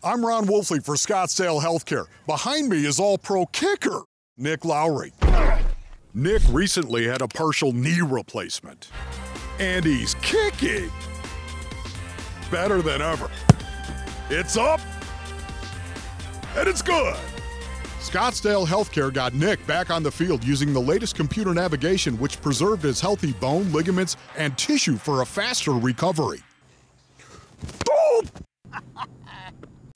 I'm Ron Wolfley for Scottsdale Healthcare. Behind me is All-Pro kicker, Nick Lowry. Nick recently had a partial knee replacement, and he's kicking better than ever. It's up, and it's good. Scottsdale Healthcare got Nick back on the field using the latest computer navigation, which preserved his healthy bone, ligaments, and tissue for a faster recovery. Boom!